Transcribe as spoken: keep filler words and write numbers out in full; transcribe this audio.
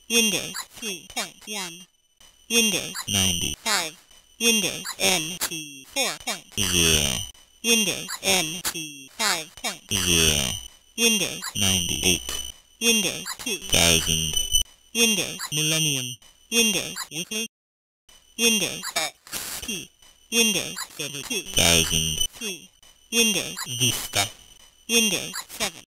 Windows two point one, Windows ninety-five, Windows N T four point zero, Windows N T five point zero, Windows ninety-eight, Windows two thousand, Windows Millennium, Windows Weekly, Windows X P, Windows two thousand two, Windows Vista, Windows seven.